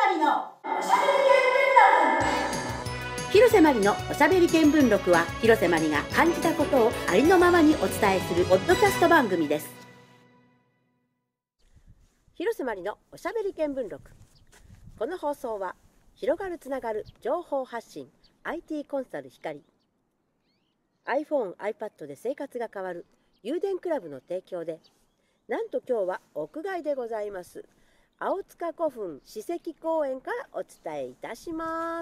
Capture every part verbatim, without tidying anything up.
まりのおしゃべり見聞録。広瀬まりのおしゃべり見聞録は、広瀬まりが感じたことをありのままにお伝えするポッドキャスト番組です。広瀬まりのおしゃべり見聞録。この放送は広がるつながる情報発信 アイティー コンサル光、 iPhone、iPad で生活が変わる有電クラブの提供で、なんと今日は屋外でございます青塚古墳史跡公園からお伝えいたします。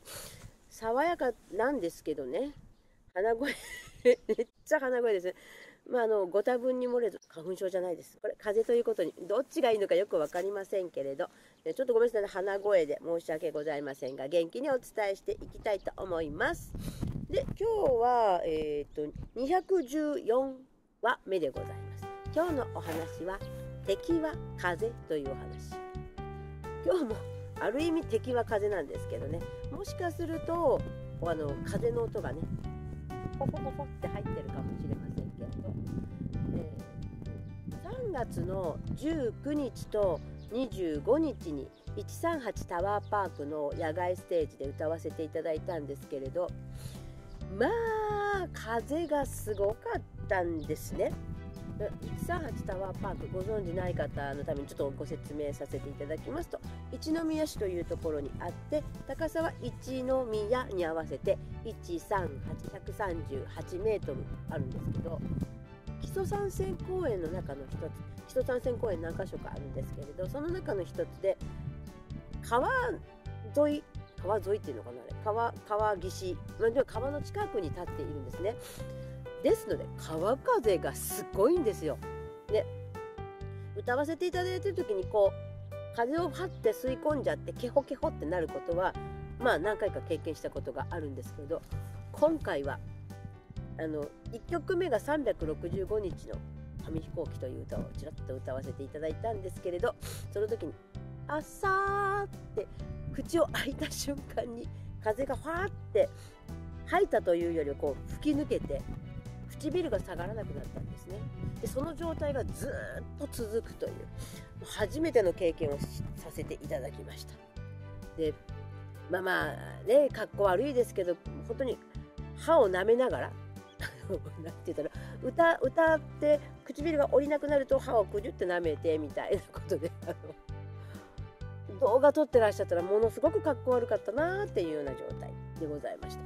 爽やかなんですけどね、鼻声めっちゃ鼻声です。まあ、あのご多分に漏れず花粉症じゃないです。これ風邪ということにどっちがいいのかよく分かりませんけれど、ちょっとごめんなさいね、鼻声で申し訳ございませんが、元気にお伝えしていきたいと思います。で、今日は、えー、とにひゃくじゅうよんわめでございます。今日のお話は敵は風というお話。今日もある意味敵は風なんですけどね、もしかするとあの風の音がねポポポポって入ってるかもしれませんけれど、えー、さんがつのじゅうくにちとにじゅうごにちにいちさんはちタワーパークの野外ステージで歌わせていただいたんですけれど、まあ風がすごかったんですね。いちさんはちタワーパークご存じない方のためにちょっとご説明させていただきますと、一宮市というところにあって、高さは一宮に合わせていちさんはち、ひゃくさんじゅうはちメートルあるんですけど、木曽三川公園の中の一つ、木曽三川公園何か所かあるんですけれど、その中の一つで川沿い川沿いっていうのかな、あれ 川, 川岸、まあ、川の近くに立っているんですね。ですので川風がすごいんですよ。で、歌わせていただいている時にこう風をはって吸い込んじゃってケホケホってなることはまあ何回か経験したことがあるんですけど、今回はあのいっきょくめがさんびゃくろくじゅうごにちの紙飛行機という歌をちらっと歌わせていただいたんですけれど、その時にあさーって口を開いた瞬間に風がファーって吐いたというよりこう吹き抜けて唇が下がらなくなったんですね。で、その状態がずっと続くという初めての経験をさせていただきました。で、まあまあね、かっこ悪いですけど、本当に歯を舐めながらなんて言ったら、歌歌って唇が降りなくなると歯をくじゅって舐めてみたいなことで、あの動画撮ってらっしゃったらものすごくかっこ悪かったなっていうような状態でございました。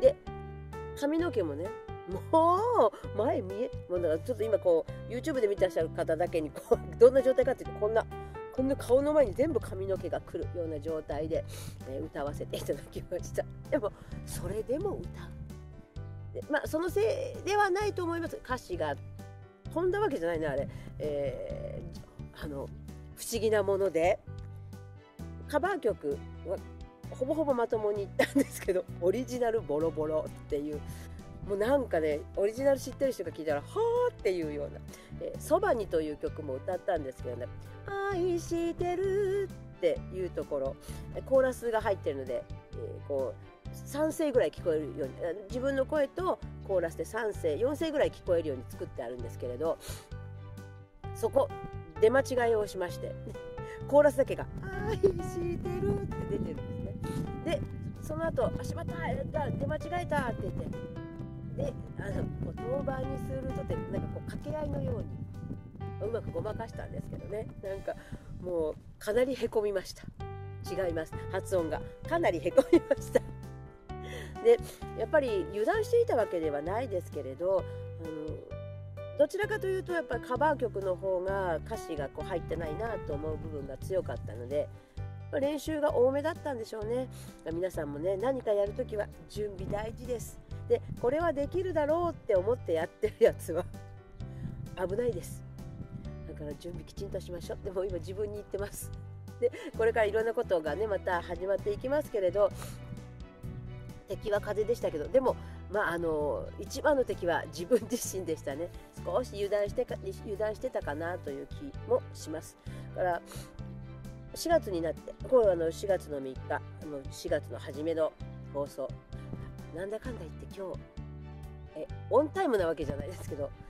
で、髪の毛もね、もう前見えもうだからちょっと今こう YouTube で見てらっしゃる方だけにこうどんな状態かっていうと、こんなこんな顔の前に全部髪の毛が来るような状態で、えー、歌わせていただきました。でもそれでも歌うで、まあそのせいではないと思います。歌詞が飛んだわけじゃないね、あれ、えー、あの不思議なものでカバー曲はほぼほぼまともに言ったんですけど、オリジナルボロボロっていう、もうなんかね、オリジナル知ってる人が聞いたらはーっていうような「そばに」という曲も歌ったんですけどね、愛してるっていうところコーラスが入ってるので、えー、こうさん声ぐらい聞こえるように、自分の声とコーラスでさん声よん声ぐらい聞こえるように作ってあるんですけれど、そこ出間違いをしましてコーラスだけが愛してるって出てるんですね。で、その後あしまった出間違えたって言って、で、あの言葉にするとってなんかこう掛け合いのようにうまくごまかしたんですけどね、なんかもうかなりへこみました。違います、発音がかなりへこみましたで、やっぱり油断していたわけではないですけれど、あのどちらかというとやっぱりカバー曲の方が歌詞がこう入ってないなと思う部分が強かったので、練習が多めだったんでしょうね。皆さんもね、何かやるときは準備大事です。で、これはできるだろうって思ってやってるやつは危ないです。だから準備きちんとしましょう。でも今自分に言ってます。で、これからいろんなことがねまた始まっていきますけれど、敵は風でしたけど、でもまああの一番の敵は自分自身でしたね。少し油断してか油断してたかなという気もします。だからしがつになって、これあのしがつのみっか、あのしがつの初めの放送、なんだかんだ言って今日えオンタイムなわけじゃないですけど、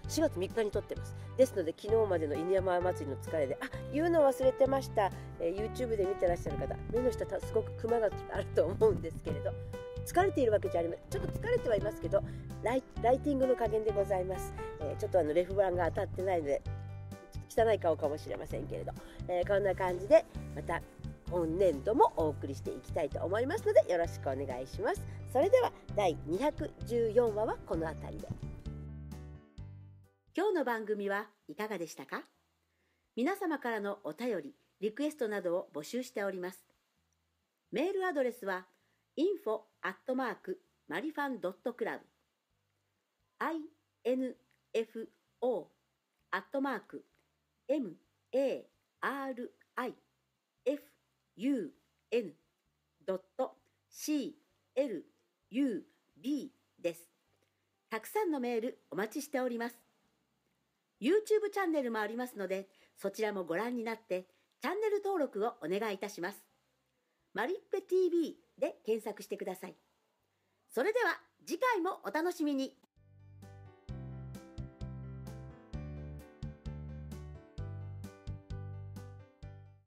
しがつみっかに撮ってます。ですので昨日までの犬山祭りの疲れで、あ、言うの忘れてました、えー、YouTube で見てらっしゃる方、目の下すごくクマがあると思うんですけれど、疲れているわけじゃありません。ちょっと疲れてはいますけど、ライ、ライティングの加減でございます。えー、ちょっとあのレフ板が当たってないので汚い顔かもしれませんけれど、えー、こんな感じでまた今年度もお送りしていきたいと思いますので、よろしくお願いします。それではだいにひゃくじゅうよんわはこの辺りで。今日の番組はいかがでしたか？皆様からのお便り、リクエストなどを募集しております。メールアドレスは インフォ アットマーク マリファン ドット クラブ インフォ アットマーク マリファン ドット クラブ です。たくさんのメールお待ちしております。YouTube チャンネルもありますので、そちらもご覧になってチャンネル登録をお願いいたします。マリッペ ティーブイ で検索してください。それでは次回もお楽しみに。